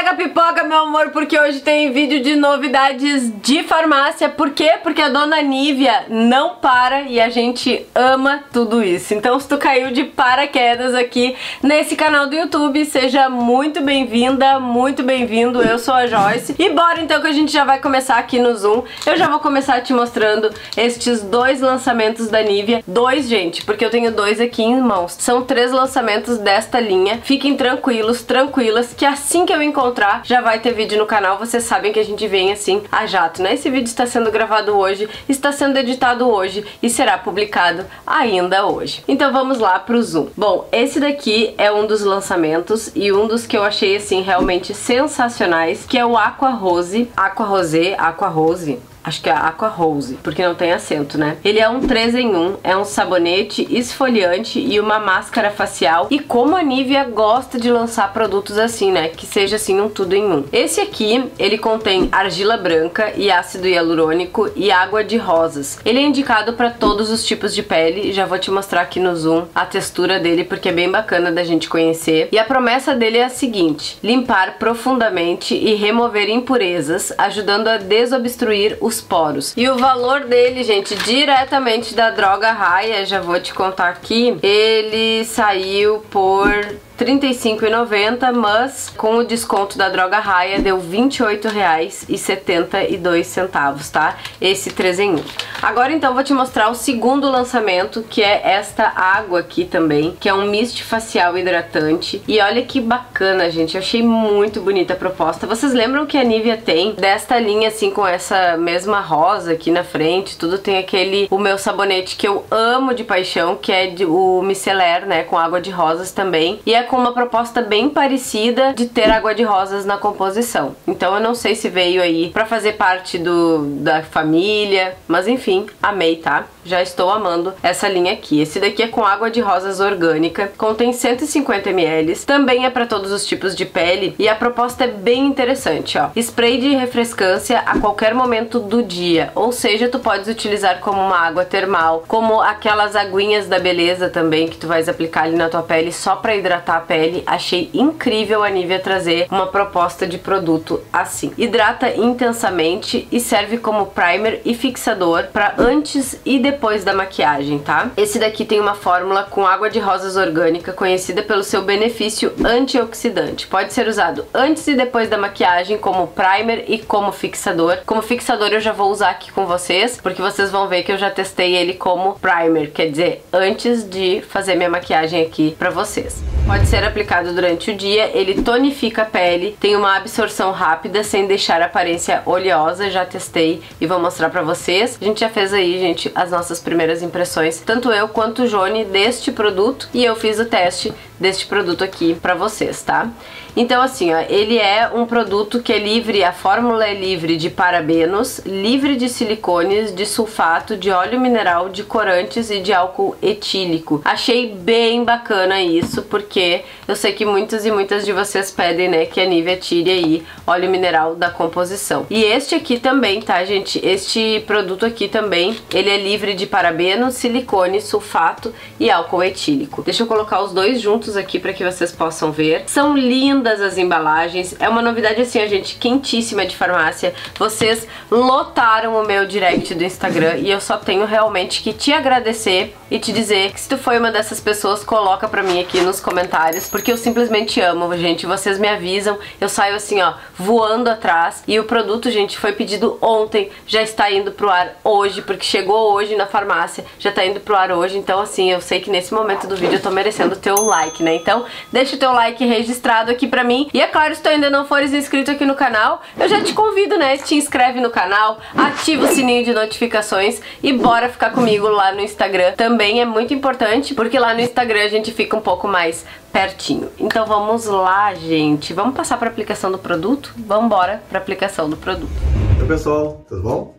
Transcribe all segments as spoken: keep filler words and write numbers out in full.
Pega a pipoca, meu amor, porque hoje tem vídeo de novidades de farmácia. Por quê? Porque a dona Nívia não para e a gente ama tudo isso. Então, se tu caiu de paraquedas aqui nesse canal do YouTube, seja muito bem-vinda, muito bem-vindo. Eu sou a Joyce. E bora então que a gente já vai começar aqui no Zoom. Eu já vou começar te mostrando estes dois lançamentos da Nívia. Dois, gente, porque eu tenho dois aqui em mãos. São três lançamentos desta linha. Fiquem tranquilos, tranquilas, que assim que eu encontrar, já vai ter vídeo no canal. Vocês sabem que a gente vem assim a jato, né? Esse vídeo está sendo gravado hoje, está sendo editado hoje e será publicado ainda hoje. Então vamos lá pro Zoom. Bom, esse daqui é um dos lançamentos e um dos que eu achei assim realmente sensacionais, que é o Aqua Rose, Aqua Rosé, Aqua Rose. Acho que é Aqua Rose, porque não tem acento, né? Ele é um três em um, é um sabonete, esfoliante e uma máscara facial. E como a Nívia gosta de lançar produtos assim, né? Que seja assim um tudo em um. Esse aqui, ele contém argila branca e ácido hialurônico e água de rosas. Ele é indicado para todos os tipos de pele. Já vou te mostrar aqui no Zoom a textura dele, porque é bem bacana da gente conhecer. E a promessa dele é a seguinte: limpar profundamente e remover impurezas, ajudando a desobstruir os poros. E o valor dele, gente, diretamente da Droga Raia, já vou te contar aqui, ele saiu por trinta e cinco reais e noventa centavos, mas com o desconto da Droga Raia deu vinte e oito reais e setenta e dois centavos, tá? Esse três em um. Agora então vou te mostrar o segundo lançamento, que é esta água aqui também, que é um mist facial hidratante. E olha que bacana, gente, eu achei muito bonita a proposta. Vocês lembram que a Nívia tem desta linha assim com essa mesma rosa aqui na frente, tudo tem aquele, o meu sabonete que eu amo de paixão, que é de, o micelar, né, com água de rosas também. E é com uma proposta bem parecida de ter água de rosas na composição. Então eu não sei se veio aí pra fazer parte do, da família, mas enfim, amei, tá? Já estou amando essa linha aqui. Esse daqui é com água de rosas orgânica, contém cento e cinquenta mililitros, também é para todos os tipos de pele e a proposta é bem interessante, ó. Spray de refrescância a qualquer momento do dia, ou seja, tu podes utilizar como uma água termal, como aquelas aguinhas da beleza também que tu vais aplicar ali na tua pele só para hidratar a pele. Achei incrível a Nívia trazer uma proposta de produto assim. Hidrata intensamente e serve como primer e fixador para antes e depois da maquiagem, tá? Esse daqui tem uma fórmula com água de rosas orgânica, conhecida pelo seu benefício antioxidante. Pode ser usado antes e depois da maquiagem como primer e como fixador. Como fixador eu já vou usar aqui com vocês, porque vocês vão ver que eu já testei ele como primer, quer dizer, antes de fazer minha maquiagem aqui pra vocês. Pode ser aplicado durante o dia, ele tonifica a pele, tem uma absorção rápida sem deixar a aparência oleosa, já testei e vou mostrar pra vocês. A gente já fez aí, gente, as nossas primeiras impressões, tanto eu quanto o Joni, deste produto, e eu fiz o teste deste produto aqui pra vocês, tá? Então assim, ó, ele é um produto que é livre, a fórmula é livre de parabenos, livre de silicones, de sulfato, de óleo mineral, de corantes e de álcool etílico. Achei bem bacana isso, porque eu sei que muitos e muitas de vocês pedem, né, que a Nívia tire aí óleo mineral da composição. E este aqui também, tá, gente? Este produto aqui também, ele é livre de parabenos, silicone, sulfato e álcool etílico. Deixa eu colocar os dois juntos aqui para que vocês possam ver. São lindas as embalagens, é uma novidade assim, a gente, quentíssima de farmácia. Vocês lotaram o meu direct do Instagram e eu só tenho realmente que te agradecer e te dizer que se tu foi uma dessas pessoas, coloca pra mim aqui nos comentários, porque eu simplesmente amo, gente. Vocês me avisam, eu saio assim, ó, voando atrás. E o produto, gente, foi pedido ontem, já está indo pro ar hoje, porque chegou hoje na farmácia, já tá indo pro ar hoje. Então assim, eu sei que nesse momento do vídeo eu tô merecendo o teu like, né? Então deixa o teu like registrado aqui pra mim. E é claro, se tu ainda não fores inscrito aqui no canal, eu já te convido, né? Te inscreve no canal, ativa o sininho de notificações e bora ficar comigo lá no Instagram. Também é muito importante, porque lá no Instagram a gente fica um pouco mais pertinho. Então vamos lá, gente. Vamos passar para a aplicação do produto? Vamos embora para a aplicação do produto. Oi, pessoal, tudo bom?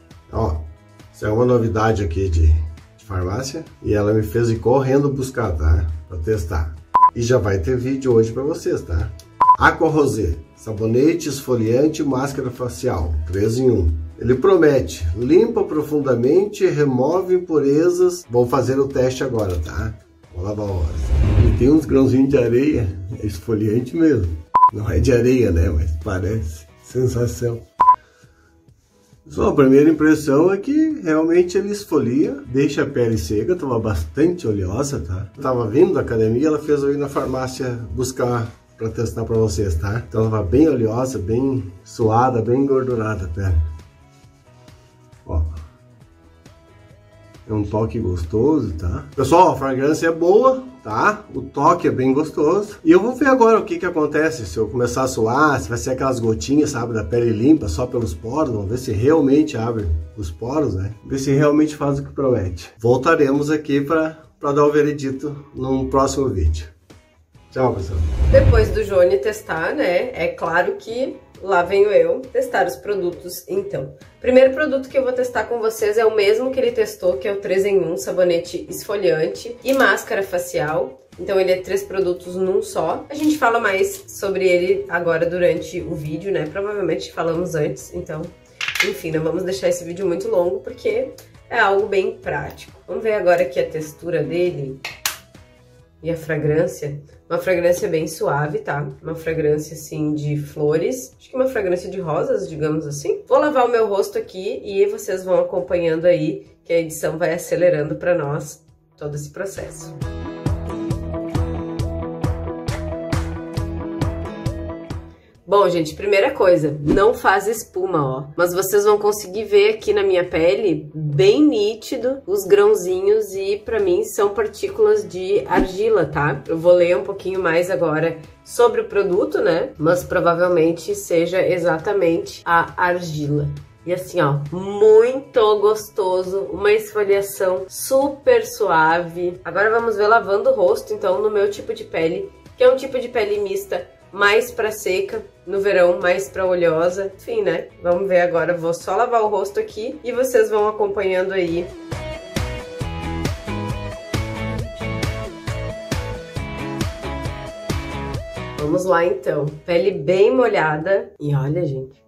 Ó, isso é uma novidade aqui de, de farmácia e ela me fez ir correndo buscar, tá? Para testar. E já vai ter vídeo hoje para vocês, tá? Aqua Rosé, sabonete, esfoliante e máscara facial, três em um. Ele promete, limpa profundamente, remove impurezas. Vou fazer o teste agora, tá? Vou lavar o rosto. E tem uns grãozinhos de areia, é esfoliante mesmo. Não é de areia, né? Mas parece. Sensação. Só a primeira impressão é que realmente ele esfolia, deixa a pele seca, tava bastante oleosa, tá? Tava vindo da academia, ela fez eu ir na farmácia buscar para testar para vocês, tá? Então ela tava bem oleosa, bem suada, bem engordurada a pele. Ó. É um toque gostoso, tá? Pessoal, a fragrância é boa, tá? O toque é bem gostoso. E eu vou ver agora o que que acontece se eu começar a suar, se vai ser aquelas gotinhas, sabe, da pele limpa só pelos poros. Vamos ver se realmente abre os poros, né? Ver se realmente faz o que promete. Voltaremos aqui para para dar o veredito num próximo vídeo. Tchau, pessoal. Depois do Johnny testar, né? É claro que lá venho eu testar os produtos, então. Primeiro produto que eu vou testar com vocês é o mesmo que ele testou, que é o três em um, sabonete esfoliante e máscara facial. Então ele é três produtos num só. A gente fala mais sobre ele agora durante o vídeo, né? Provavelmente falamos antes, então... Enfim, não vamos deixar esse vídeo muito longo, porque é algo bem prático. Vamos ver agora aqui a textura dele e a fragrância. Uma fragrância bem suave, tá? Uma fragrância, assim, de flores. Acho que uma fragrância de rosas, digamos assim. Vou lavar o meu rosto aqui e vocês vão acompanhando aí, que a edição vai acelerando pra nós todo esse processo. Bom, gente, primeira coisa, não faz espuma, ó. Mas vocês vão conseguir ver aqui na minha pele, bem nítido, os grãozinhos e pra mim são partículas de argila, tá? Eu vou ler um pouquinho mais agora sobre o produto, né? Mas provavelmente seja exatamente a argila. E assim, ó, muito gostoso, uma esfoliação super suave. Agora vamos ver lavando o rosto, então, no meu tipo de pele, que é um tipo de pele mista, mais pra seca, no verão mais pra oleosa, enfim, né? Vamos ver agora, vou só lavar o rosto aqui e vocês vão acompanhando aí. Vamos lá então, pele bem molhada e olha, gente,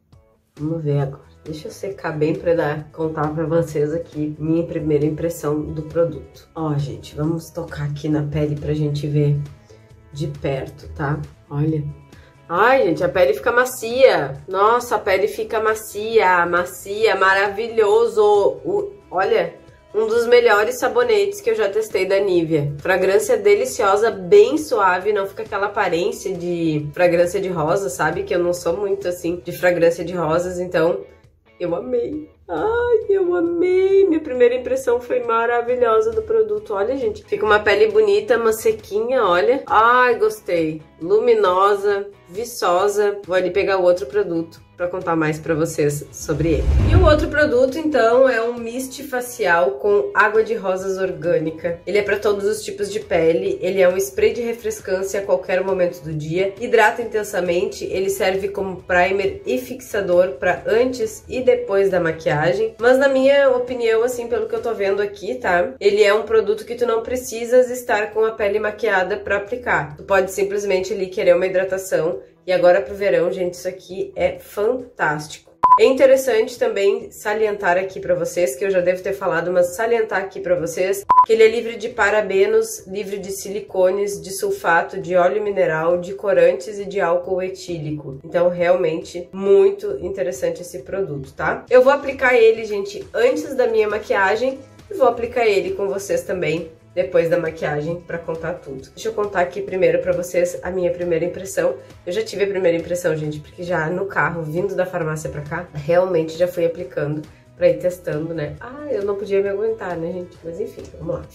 vamos ver agora. Deixa eu secar bem pra dar, contar pra vocês aqui minha primeira impressão do produto. Ó, gente, vamos tocar aqui na pele pra gente ver de perto, tá? Olha. Ai, gente, a pele fica macia. Nossa, a pele fica macia, macia, maravilhoso. O, olha, um dos melhores sabonetes que eu já testei da Nivea. Fragrância deliciosa, bem suave, não fica aquela aparência de fragrância de rosa, sabe? Que eu não sou muito, assim, de fragrância de rosas, então eu amei. Ai, eu amei! Minha primeira impressão foi maravilhosa do produto. Olha, gente, fica uma pele bonita, uma sequinha, olha. Ai, gostei. Luminosa, viçosa. Vou ali pegar o outro produto para contar mais para vocês sobre ele. E o outro produto, então, é um mist facial com água de rosas orgânica. Ele é para todos os tipos de pele, ele é um spray de refrescância a qualquer momento do dia, hidrata intensamente, ele serve como primer e fixador para antes e depois da maquiagem, mas na minha opinião, assim, pelo que eu tô vendo aqui, tá? Ele é um produto que tu não precisas estar com a pele maquiada para aplicar. Tu pode simplesmente ali querer uma hidratação. E agora pro verão, gente, isso aqui é fantástico. É interessante também salientar aqui pra vocês, que eu já devo ter falado, mas salientar aqui pra vocês, que ele é livre de parabenos, livre de silicones, de sulfato, de óleo mineral, de corantes e de álcool etílico. Então, realmente, muito interessante esse produto, tá? Eu vou aplicar ele, gente, antes da minha maquiagem e vou aplicar ele com vocês também depois da maquiagem pra contar tudo. Deixa eu contar aqui primeiro pra vocês a minha primeira impressão. Eu já tive a primeira impressão, gente, porque já no carro, vindo da farmácia pra cá, realmente já fui aplicando pra ir testando, né? Ah, eu não podia me aguentar, né, gente? Mas enfim, vamos lá.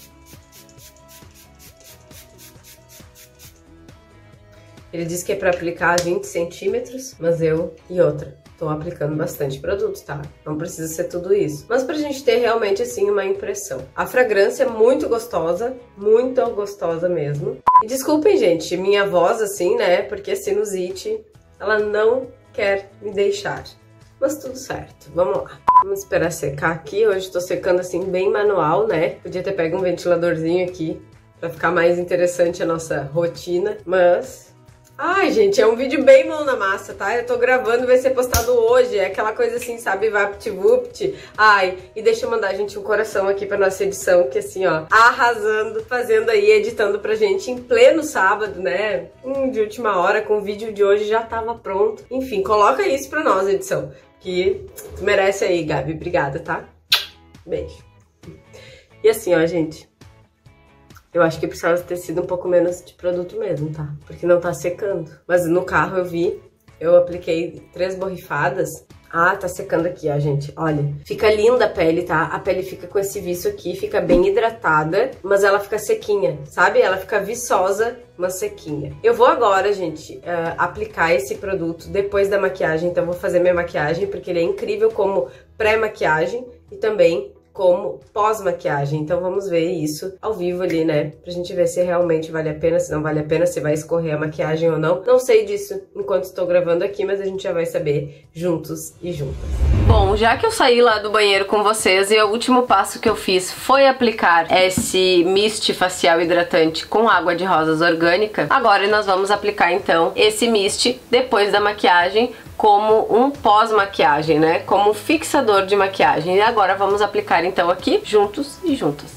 Ele diz que é pra aplicar vinte centímetros, mas eu... E outra, tô aplicando bastante produto, tá? Não precisa ser tudo isso. Mas pra gente ter realmente, assim, uma impressão. A fragrância é muito gostosa, muito gostosa mesmo. E desculpem, gente, minha voz, assim, né? Porque a sinusite, ela não quer me deixar. Mas tudo certo, vamos lá. Vamos esperar secar aqui. Hoje tô secando, assim, bem manual, né? Podia ter pego um ventiladorzinho aqui pra ficar mais interessante a nossa rotina. Mas Ai, gente, é um vídeo bem mão na massa, tá? Eu tô gravando, vai ser postado hoje. É aquela coisa assim, sabe? Vapt-vupt. Ai, e deixa eu mandar, gente, um coração aqui pra nossa edição, que assim, ó, arrasando, fazendo aí, editando pra gente em pleno sábado, né? Hum, de última hora, com o vídeo de hoje já tava pronto. Enfim, coloca isso pra nós, edição, que tu merece aí, Gabi. Obrigada, tá? Beijo. E assim, ó, gente, eu acho que precisava ter sido um pouco menos de produto mesmo, tá? Porque não tá secando. Mas no carro eu vi, eu apliquei três borrifadas. Ah, tá secando aqui, ó, gente. Olha, fica linda a pele, tá? A pele fica com esse viço aqui, fica bem hidratada, mas ela fica sequinha, sabe? Ela fica viçosa, mas sequinha. Eu vou agora, gente, uh, aplicar esse produto depois da maquiagem. Então, eu vou fazer minha maquiagem, porque ele é incrível como pré-maquiagem e também como pós-maquiagem. Então vamos ver isso ao vivo ali, né? Pra gente ver se realmente vale a pena, se não vale a pena, se vai escorrer a maquiagem ou não. Não sei disso enquanto estou gravando aqui, mas a gente já vai saber juntos e juntas. Bom, já que eu saí lá do banheiro com vocês e o último passo que eu fiz foi aplicar esse mist facial hidratante com água de rosas orgânica, agora nós vamos aplicar então esse mist depois da maquiagem, como um pós-maquiagem, né? Como um fixador de maquiagem. E agora vamos aplicar então aqui, juntos e juntas.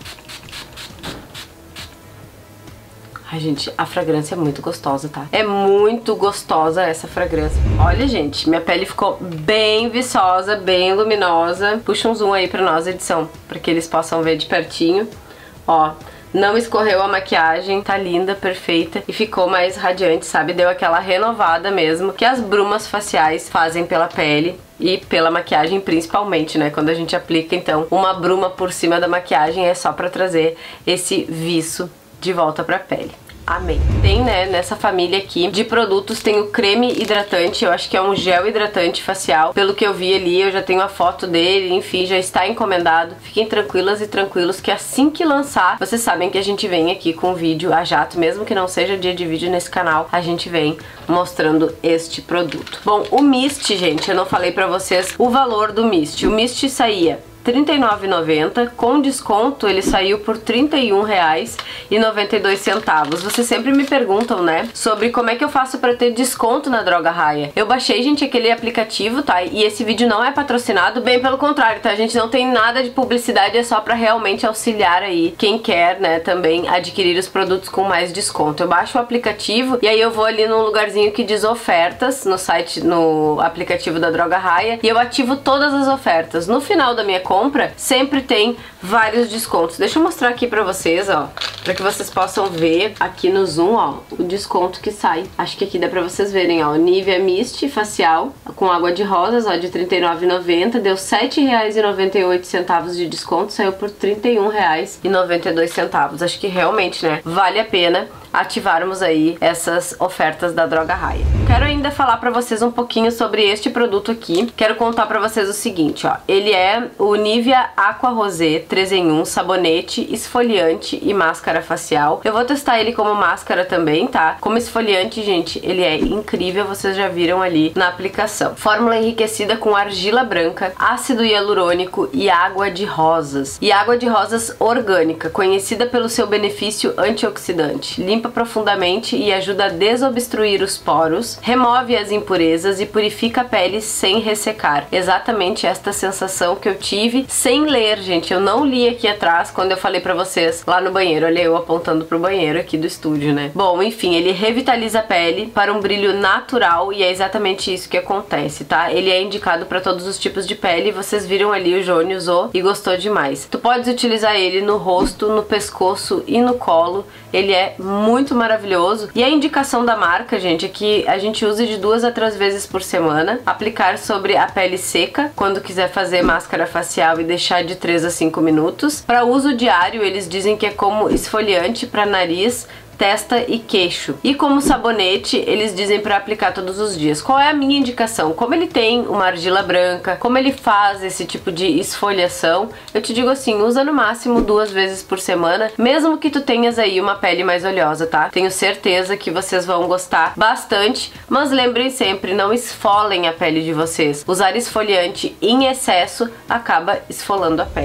Ai, gente, a fragrância é muito gostosa, tá? É muito gostosa essa fragrância. Olha, gente, minha pele ficou bem viçosa, bem luminosa. Puxa um zoom aí pra nós, edição, pra que eles possam ver de pertinho. Ó, não escorreu a maquiagem, tá linda, perfeita e ficou mais radiante, sabe? Deu aquela renovada mesmo que as brumas faciais fazem pela pele e pela maquiagem principalmente, né? Quando a gente aplica, então, uma bruma por cima da maquiagem é só pra trazer esse viço de volta pra pele. Amei. Tem, né, nessa família aqui de produtos, tem o creme hidratante, eu acho que é um gel hidratante facial. Pelo que eu vi ali, eu já tenho a foto dele, enfim, já está encomendado. Fiquem tranquilas e tranquilos que assim que lançar, vocês sabem que a gente vem aqui com vídeo a jato, mesmo que não seja dia de vídeo nesse canal, a gente vem mostrando este produto. Bom, o mist, gente, eu não falei pra vocês o valor do mist. O mist saía trinta e nove reais e noventa centavos, com desconto ele saiu por trinta e um reais e noventa e dois centavos. Vocês sempre me perguntam, né, sobre como é que eu faço pra ter desconto na Droga Raia. Eu baixei, gente, aquele aplicativo, tá, e esse vídeo não é patrocinado, bem pelo contrário, tá, a gente não tem nada de publicidade, é só pra realmente auxiliar aí quem quer, né, também adquirir os produtos com mais desconto. Eu baixo o aplicativo e aí eu vou ali num lugarzinho que diz ofertas, no site, no aplicativo da Droga Raia, e eu ativo todas as ofertas. No final da minha compra, sempre tem vários descontos. Deixa eu mostrar aqui pra vocês, ó, pra que vocês possam ver aqui no zoom, ó, o desconto que sai. Acho que aqui dá pra vocês verem, ó, Nivea Mist facial com água de rosas, ó, de trinta e nove reais e noventa centavos, deu sete reais e noventa e oito centavos de desconto, saiu por trinta e um reais e noventa e dois centavos. Acho que realmente, né, vale a pena ativarmos aí essas ofertas da Droga Raia. Quero ainda falar pra vocês um pouquinho sobre este produto aqui. Quero contar pra vocês o seguinte, ó. Ele é o Nivea Aqua Rosé três em um, sabonete, esfoliante e máscara facial. Eu vou testar ele como máscara também, tá? Como esfoliante, gente, ele é incrível, vocês já viram ali na aplicação. Fórmula enriquecida com argila branca, ácido hialurônico e água de rosas. E água de rosas orgânica, conhecida pelo seu benefício antioxidante. Limpa profundamente e ajuda a desobstruir os poros, remove as impurezas e purifica a pele sem ressecar. Exatamente esta sensação que eu tive sem ler, gente. Eu não li aqui atrás quando eu falei pra vocês lá no banheiro. Olha eu apontando pro banheiro aqui do estúdio, né? Bom, enfim, ele revitaliza a pele para um brilho natural e é exatamente isso que acontece, tá? Ele é indicado pra todos os tipos de pele. Vocês viram ali, o Johnny usou e gostou demais. Tu podes utilizar ele no rosto, no pescoço e no colo. Ele é muito maravilhoso. E a indicação da marca, gente, é que a gente use de duas a três vezes por semana. Aplicar sobre a pele seca, quando quiser fazer máscara facial, e deixar de três a cinco minutos. Para uso diário, eles dizem que é como esfoliante para nariz, testa e queixo. E como sabonete, eles dizem para aplicar todos os dias. Qual é a minha indicação? Como ele tem uma argila branca, como ele faz esse tipo de esfoliação, eu te digo assim, usa no máximo duas vezes por semana, mesmo que tu tenhas aí uma pele mais oleosa, tá? Tenho certeza que vocês vão gostar bastante, mas lembrem sempre, não esfolem a pele de vocês. Usar esfoliante em excesso acaba esfolando a pele. E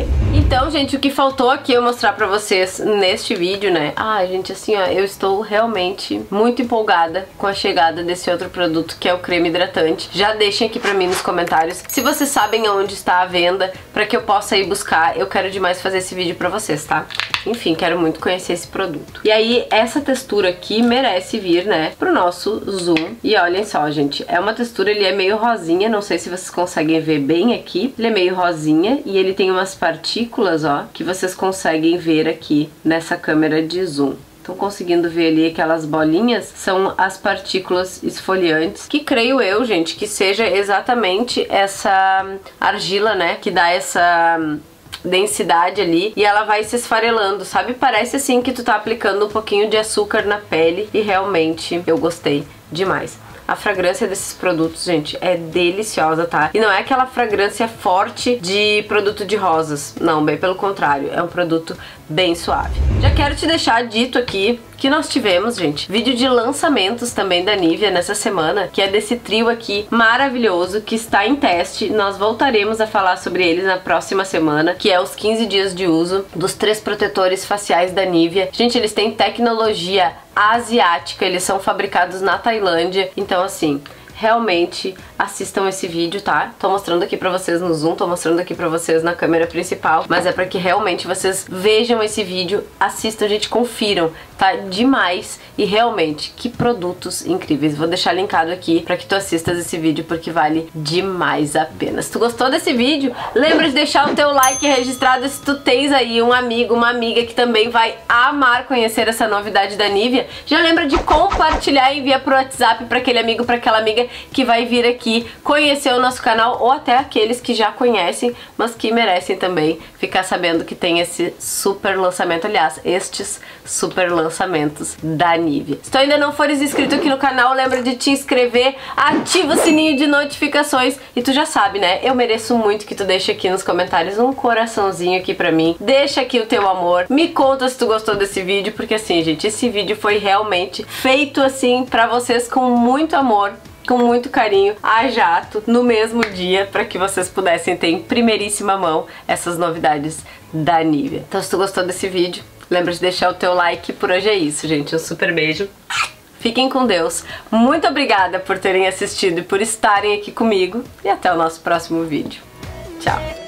Então, gente, o que faltou aqui eu mostrar pra vocês neste vídeo, né? Ah, gente, assim, ó, eu estou realmente muito empolgada com a chegada desse outro produto, que é o creme hidratante. Já deixem aqui pra mim nos comentários se vocês sabem aonde está a venda, pra que eu possa ir buscar. Eu quero demais fazer esse vídeo pra vocês, tá? Enfim, quero muito conhecer esse produto. E aí, essa textura aqui merece vir, né, pro nosso zoom. E olhem só, gente, é uma textura, ele é meio rosinha, não sei se vocês conseguem ver bem aqui. Ele é meio rosinha e ele tem umas partículas, ó, que vocês conseguem ver aqui nessa câmera de zoom. Estão conseguindo ver ali aquelas bolinhas? São as partículas esfoliantes, que creio eu, gente, que seja exatamente essa argila, né, que dá essa densidade ali, e ela vai se esfarelando, sabe? Parece assim que tu tá aplicando um pouquinho de açúcar na pele, e realmente eu gostei demais. A fragrância desses produtos, gente, é deliciosa, tá? E não é aquela fragrância forte de produto de rosas, não, bem pelo contrário, é um produto bem suave. Já quero te deixar dito aqui que nós tivemos, gente, vídeo de lançamentos também da Nivea nessa semana, que é desse trio aqui maravilhoso, que está em teste. Nós voltaremos a falar sobre eles na próxima semana, que é os quinze dias de uso dos três protetores faciais da Nivea. Gente, eles têm tecnologia asiática, eles são fabricados na Tailândia, então assim, realmente assistam esse vídeo, tá? Tô mostrando aqui pra vocês no zoom, tô mostrando aqui pra vocês na câmera principal, mas é pra que realmente vocês vejam esse vídeo, assistam, gente, confiram, tá? Demais, e realmente, que produtos incríveis. Vou deixar linkado aqui pra que tu assistas esse vídeo, porque vale demais a pena. Se tu gostou desse vídeo, lembra de deixar o teu like registrado se tu tens aí um amigo, uma amiga que também vai amar conhecer essa novidade da Nivea. Já lembra de compartilhar e enviar pro WhatsApp pra aquele amigo, pra aquela amiga que vai vir aqui conhecer o nosso canal, ou até aqueles que já conhecem, mas que merecem também ficar sabendo que tem esse super lançamento, aliás, estes super lançamentos da Nivea. Se tu ainda não fores inscrito aqui no canal, lembra de te inscrever, ativa o sininho de notificações, e tu já sabe, né, eu mereço muito que tu deixe aqui nos comentários um coraçãozinho aqui pra mim, deixa aqui o teu amor, me conta se tu gostou desse vídeo, porque assim, gente, esse vídeo foi realmente feito assim pra vocês com muito amor, com muito carinho, a jato, no mesmo dia, para que vocês pudessem ter em primeiríssima mão essas novidades da Nivea. Então, se tu gostou desse vídeo, lembra de deixar o teu like. Por hoje é isso, gente. Um super beijo. Fiquem com Deus. Muito obrigada por terem assistido e por estarem aqui comigo. E até o nosso próximo vídeo. Tchau!